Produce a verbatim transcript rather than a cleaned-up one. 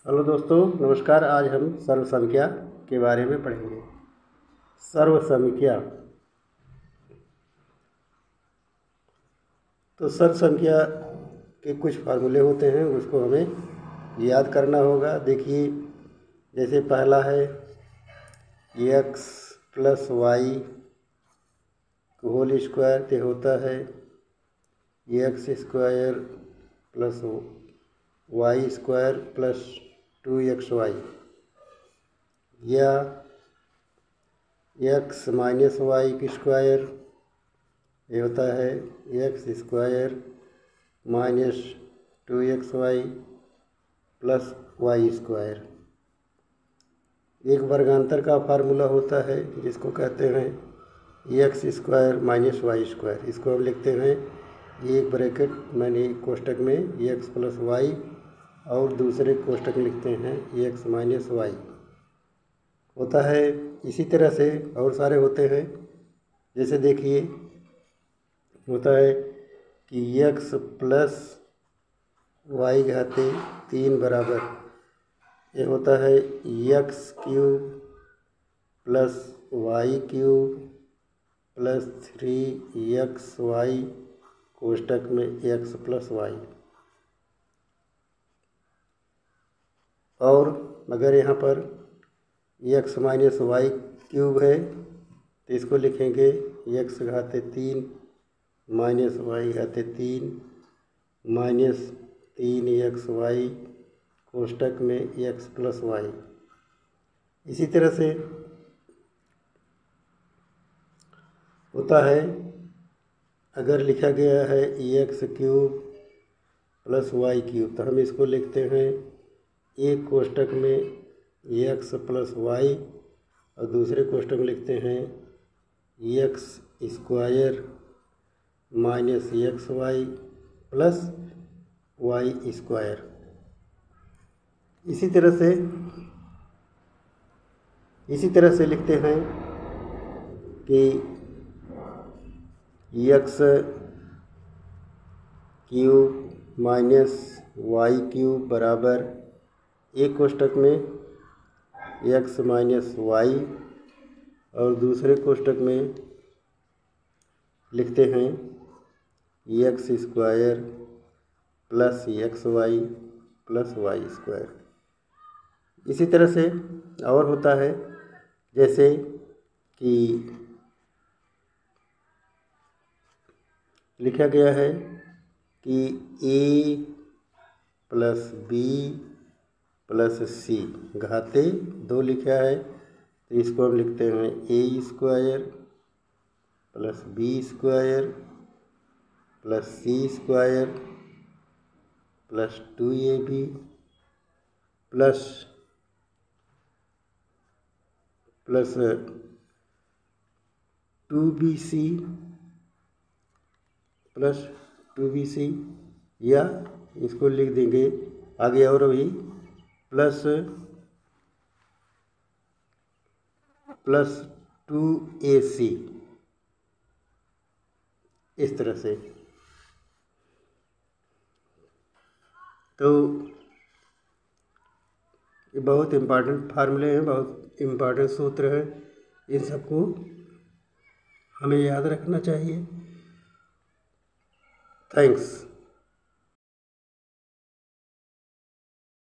Hello दोस्तों, नमस्कार। आज हम सर्व संख्या के बारे में पढ़ेंगे। सर्व संख्या तो सर्व संख्या के कुछ फार्मूले होते हैं, उसको हमें याद करना होगा। देखिए, जैसे पहला है X plus Y whole square, तो होता है X square plus Y square plus two X Y, या एक्स माइनस वाई की स्क्वायर, ये होता है X square minus two X Y plus Y square. एक वर्गांतर का फार्मूला होता है जिसको कहते हैं X square minus Y square. इसको हम लिखते हैं एक ब्रैकेट मैंने कोष्टक में एक्स प्लस वाई और दूसरे कोष्टक में लिखते हैं एक्स माइनस वाई होता है। इसी तरह से और सारे होते हैं। जैसे देखिए, होता है कि एक्स प्लस वाई घाते तीन बराबर, ये होता है X cube plus Y cube plus three X Y कोष्टक में एक्स प्लस वाई। और अगर यहाँ पर एक्स माइनस वाई क्यूब है तो इसको लिखेंगे एक्स घाते तीन माइनस वाई घाते तीन माइनस तीन एक्स वाई कोष्टक में एक्स प्लस वाई। इसी तरह से होता है, अगर लिखा गया है X cube plus Y cube, तो हम इसको लिखते हैं एक कोष्टक में एक्स प्लस वाई और दूसरे कोष्टक में लिखते हैं X square minus X Y plus Y square. इसी तरह से इसी तरह से लिखते हैं कि X cube minus Y cube बराबर एक कोष्टक में एक्स माइनस वाई और दूसरे कोष्टक में लिखते हैं X square plus X Y plus Y square. इसी तरह से और होता है, जैसे कि लिखा गया है कि A plus B plus C घाते दो लिखा है, तो इसको हम लिखते हैं A square plus B square plus C square plus two A B plus plus two B C plus two B C, या इसको लिख देंगे आगे और अभी plus plus two A C. इस तरह से तो ये बहुत इम्पॉर्टेंट फार्मूले हैं, बहुत इम्पॉर्टेंट सूत्र हैं। इन सबको हमें याद रखना चाहिए। थैंक्स।